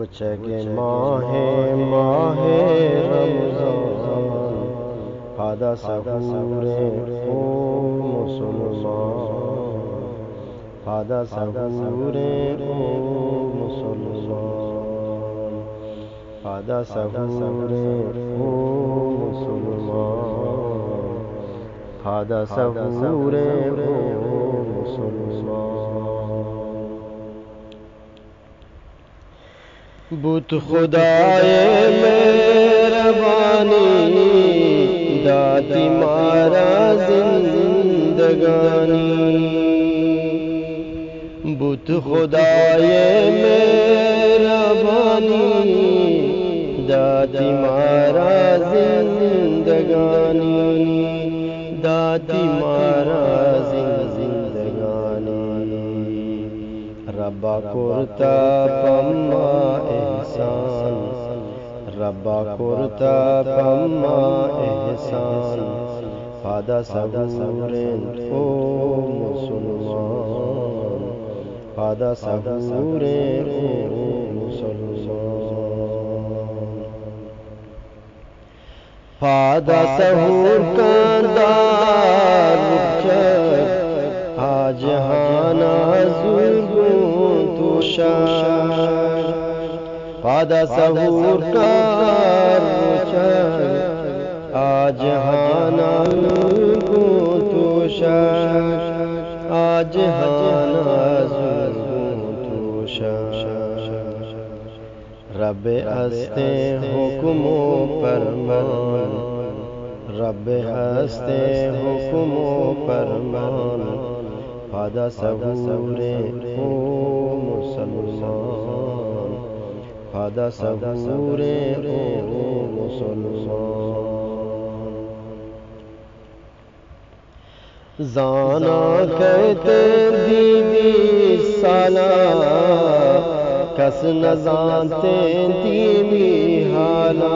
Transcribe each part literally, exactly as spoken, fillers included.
چگے ماہ ماہ رمضان پادہ سحور او مسلمان پادہ سحور او مسلمان پادہ سحور او مسلمان پادہ سحور او مسلمان بت خدائے مہربانی داتی مارا زندگانی بت خدائے مہربانی داتی مارا زندگانی داتی مارا زندگانی ربا کرتا پما احسان ربا کرتا پما احسان پادہ سحور او مسلمان پادہ سحور او مسلمان پادہ سحور کا دار آج ہانا ظلم تو شر پادہ سحور کا آج ہانا ظلم تو شر آج ہانا ظلم تو شر رب ہستے حکم و فرمان رب ہستے حکم و فرمان پادہ سحور او مسلمان پادہ سحور او مسلمان زانا کہتے دیوی سالہ کس نہ زانتے دیوی حالا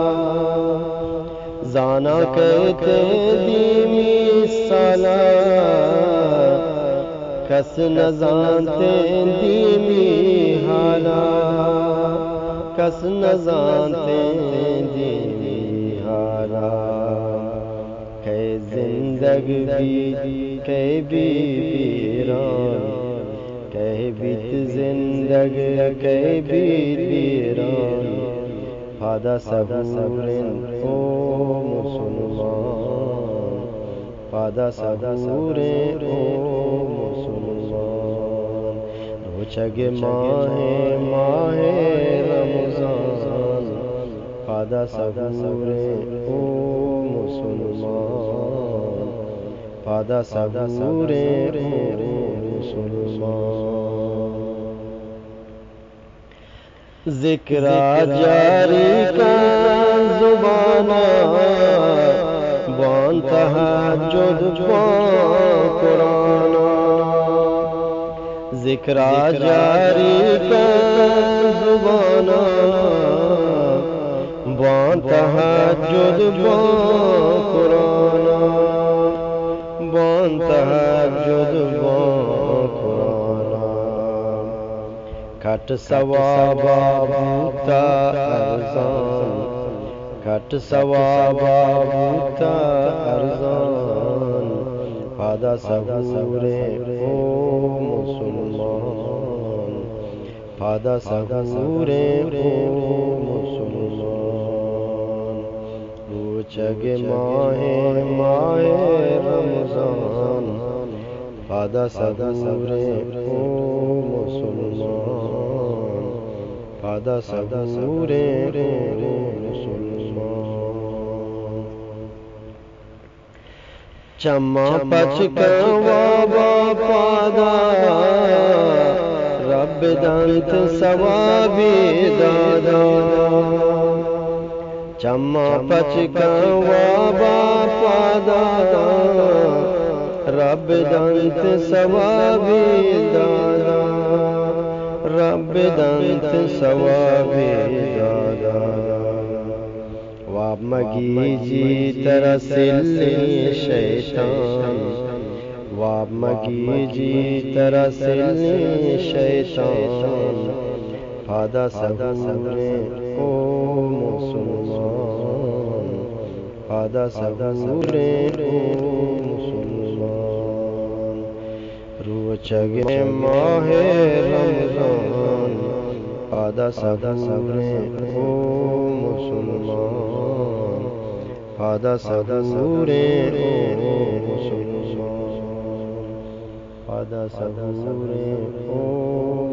زانا کہتے دیوی سالہ کس نہ زانتے دیوی حالا کس نہ زانتے دیوی حالا کہ زندگی کہ بی بیران کہ بیت زندگی کہ بیت بیران پادہ سحور او مسلمان پادہ سحور او مسلمان روچگ ماہ ماہ رمضان پادہ سحور او مسلمان پادہ سحور او مسلمان ذکر جاری کا زبانہ بان تہجد بان قرآن ذکر جاری کا زبانہ بان تہجد بان قرآن بان تہجد بان قرآن کھٹ ثوابا بوتا ارزان کھٹ ثوابا بوتا ارزان پادہ سحور او مسلمان پادہ سحور او مسلمان روچگ ماہ ماہ رمضان پادہ سحور او مسلمان پادہ سحور او مسلمان چما پچکا وابا پادہ رب دانت ثوابی دادا چما پچکا وابا پادہ رب دانت ثوابی دادا رب دانت ثوابی دادا واب مگی جی ترسل شیطان واب مگی جی ترسل شیطان پادہ سبورے او مسلمان پادہ سبورے او مسلمان روح چگے ماہ رمضان پادہ سبورے او مسلمان پادہ سبورے او مسلمان پادہ سبورے او